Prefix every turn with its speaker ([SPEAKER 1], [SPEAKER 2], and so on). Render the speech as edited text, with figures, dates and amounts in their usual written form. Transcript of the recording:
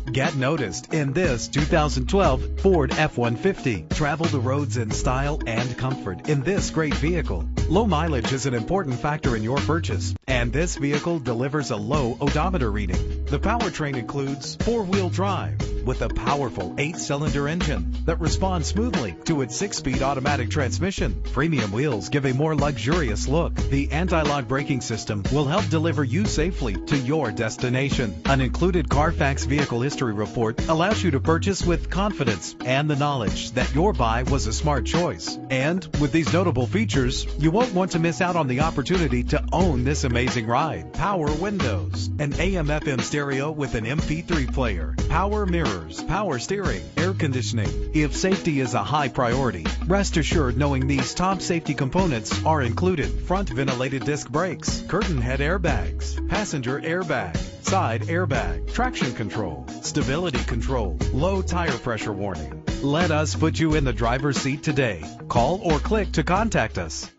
[SPEAKER 1] Get noticed in this 2012 Ford F-150. Travel the roads in style and comfort in this great vehicle. Low mileage is an important factor in your purchase, and this vehicle delivers a low odometer reading. The powertrain includes four-wheel drive with a powerful 8-cylinder engine that responds smoothly to its 6-speed automatic transmission. Premium wheels give a more luxurious look. The anti-lock braking system will help deliver you safely to your destination. An included Carfax Vehicle History Report allows you to purchase with confidence and the knowledge that your buy was a smart choice. And with these notable features, you won't want to miss out on the opportunity to own this amazing ride. Power windows, an AM/FM stereo with an MP3 player, power mirrors, power steering, air conditioning. If safety is a high priority, rest assured knowing these top safety components are included: front ventilated disc brakes, curtain head airbags, passenger airbag, side airbag, traction control, stability control, low tire pressure warning. Let us put you in the driver's seat today. Call or click to contact us.